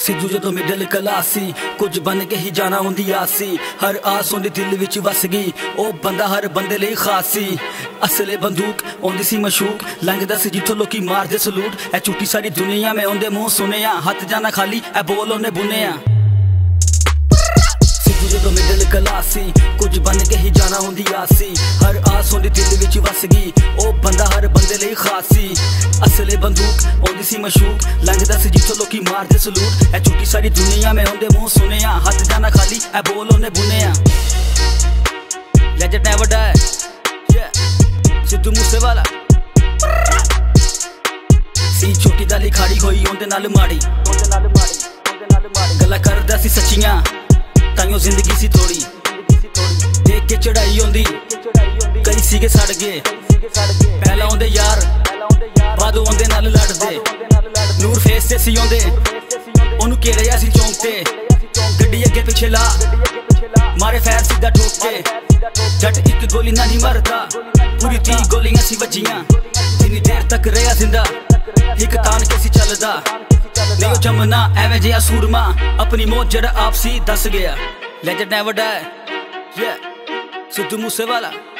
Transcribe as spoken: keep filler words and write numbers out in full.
सिद्धू जो middle class C कुछ बन के ही जाना उनदी आस सी हर आस उनदे दिल विच वस गई ओ बंदा हर बंदे लई खास सी असले बंदूक उनदी सी मशूक लंघदा सी जिथों लोकी मारदे सलूट ए झूठी सारी दुनिया में उनदे मुंह सुने हथ जाना खाली ए बोल उन्हें बुने जो मिडल क्लास सी कुछ बन के ही जाना उनदी आस सी हर आस उनदे दिल विच वस गई ओ बंदा हर बंदे लई खास सी असले बंदूक उनदी सी मशूक लंघदा सी जिथों लोकी मारदे सलूट ए झूठी सारी दुनिया में उनदे मुंह सुने हथ जाना खाली ए बोल उन्हें बुने legend never die Sidhu Moosewala सी छोटी दाली खाड़ी होई उनदे नाल माड़ी उनदे नाल माड़ी उनदे नाल माड़ी गल्लां करदा सी सच्चियां ताइयों जिंदगी सी थोड़ी देख के चढ़ाई होंदी कई सीगे सड़ गए पहला आंदे यार बाद आंदे नाल लड़दे नूर फेस ते सी आंदे ओनू घेरिया सी चौंक ते गड्डी अगे पिछे ला मारे फैर सीधा ठोक के जट एक गोली ना नहीं मरदा पूरी तीह गोलियां सी वजियां जिन्नी देर तक रहा जिंदा एक तान के सी चलदा नहीं जमना एवें जिहा सूरमा अपनी मौत जड़ा आपसी दस गया legend never die Sidhu Moosewala.